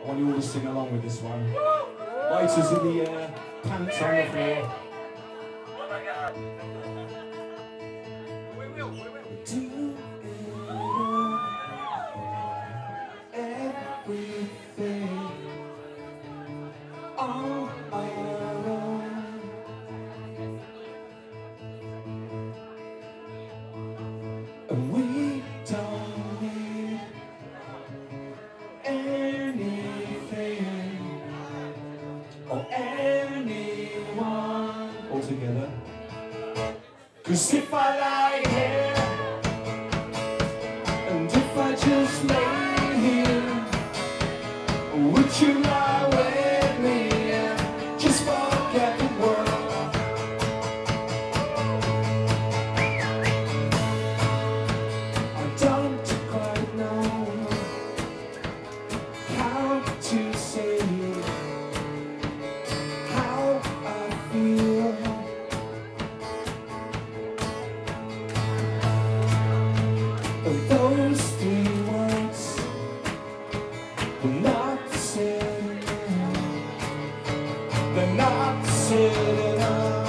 want you all to sing along with this one. Lighters in the air, pants on the floor. Oh my God! We will. Do everything on our own. And we don't need anything or anyone all together. 'Cause if I lie here and if I just lay here, would you lie with me and just forget the world? I don't quite know how to say how I feel. But those three words they're not said enough. They're not said enough.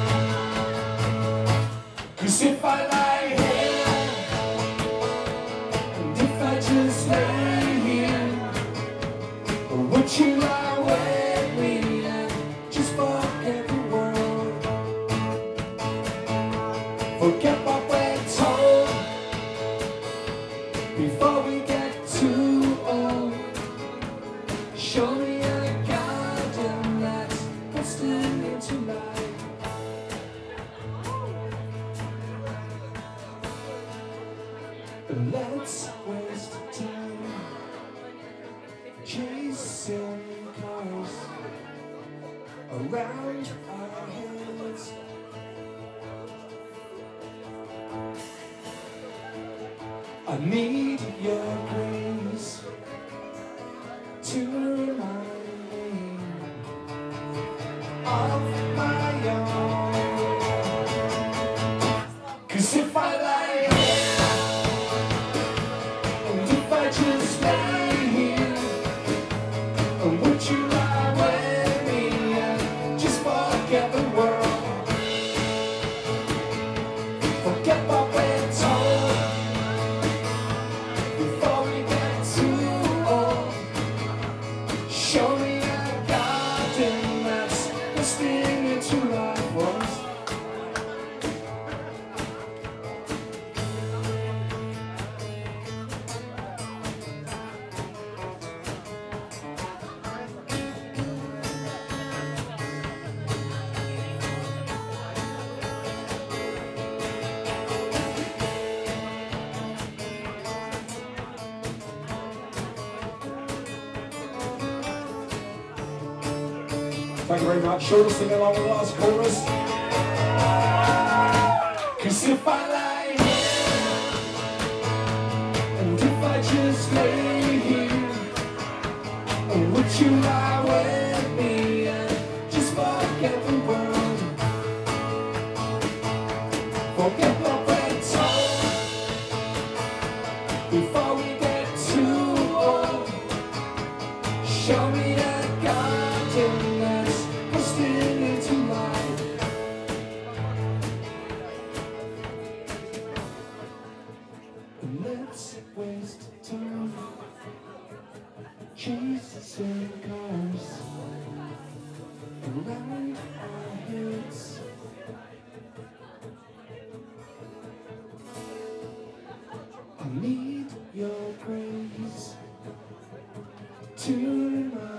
'Cause if I lie here and if I just lay here, would you lie with me and just forget the world? Forget what we're told before we get too old. Show me a garden that's bursting into life. Let's waste time chasing cars around our heads. I need your grace to remind me of my own. 'Cause if I lie here and if I just lay here, would you lie with me and just forget the world? Forget what we're told before we get too old. Show me a garden that's bursting into life once. Thank you very much. Sure to sing along with the last chorus. 'Cause if I lie here and if I just lay here, would you lie with me and just forget the world? Forget what we're told before we get too old. Show me a garden that's bursting into life. Let's waste time chasing cars around our heads. I need your grace to remind